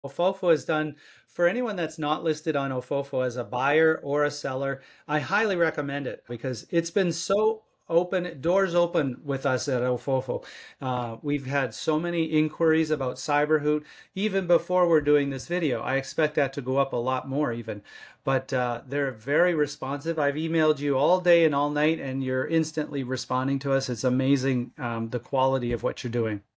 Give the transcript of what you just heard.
Ofofo is done for anyone that's not listed on Ofofo as a buyer or a seller. I highly recommend it because it's been so open, doors open with us at Ofofo. We've had so many inquiries about Cyberhoot even before we're doing this video. I expect that to go up a lot more even, but they're very responsive. I've emailed you all day and all night, and you're instantly responding to us. It's amazing the quality of what you're doing.